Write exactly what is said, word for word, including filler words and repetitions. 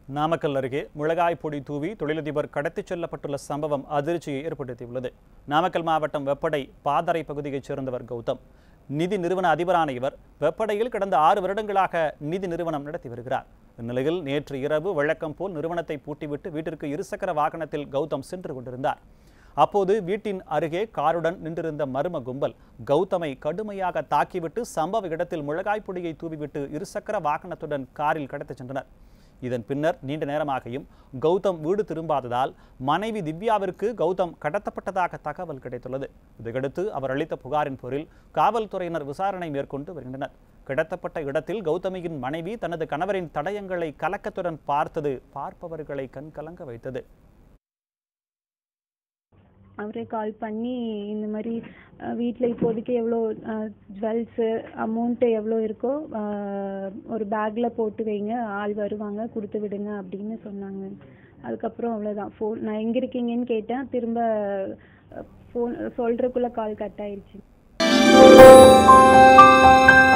நாமக்கல் அருகே மிளகாய் பொடி தூவி தொழிலதிபர் கடத்திச் செல்லப்பட்டுள்ள சம்பவம் அதிர்ச்சியை ஏற்படுத்தியுள்ளது. நாமக்கல் மாவட்டம் வெப்படை பாதரை பகுதியைச் சேர்ந்தவர் கௌதம். நிதி நிறுவன அதிபரான இவர் வெப்படையில் கடந்த ஆறு வருடங்களாக நிதி நிறுவனம் நடத்தி வருகிறார். இந்நிலையில் நேற்று இரவு வழக்கம் போல் நிறுவனத்தை பூட்டிவிட்டு வீட்டிற்கு இருசக்கர வாகனத்தில் கௌதம் சென்று கொண்டிருந்தார். அப்போது வீட்டின் அருகே காருடன் நின்றிருந்த மர்ம கும்பல் கௌதமை கடுமையாக தாக்கிவிட்டு சம்பவ இடத்தில் மிளகாய் பொடியை தூவிவிட்டு இருசக்கர வாகனத்துடன் காரில் கடத்திச் சென்றனர். இதன் பின்னர் நீண்ட நேரமாகியும் கௌதம் வீடு திரும்பாததால் மனைவி திவ்யாவிற்கு கௌதம் கடத்தப்பட்டதாக தகவல் கிடைத்துள்ளது. இதையடுத்து அவர் அளித்த புகாரின் பேரில் காவல்துறையினர் விசாரணை மேற்கொண்டு வருகின்றனர். கடத்தப்பட்ட இடத்தில் கௌதமியின் மனைவி தனது கணவரின் தடயங்களை கலக்கத்துடன் பார்த்தது பார்ப்பவர்களை கண்கலங்க வைத்தது. அவரே கால் பண்ணி இந்த மாதிரி வீட்டில் இப்போதைக்கு எவ்வளோ ஜுவல்ஸு அமௌண்ட்டு எவ்வளோ இருக்கோ ஒரு பேக்கில் போட்டு வைங்க, ஆள் வருவாங்க கொடுத்து விடுங்க அப்படின்னு சொன்னாங்க. அதுக்கப்புறம் அவ்வளோதான். ஃபோன் நான் எங்கே இருக்கீங்கன்னு கேட்டேன். திரும்ப ஃபோன் சொல்கிறக்குள்ளே கால் கட் ஆயிடுச்சு.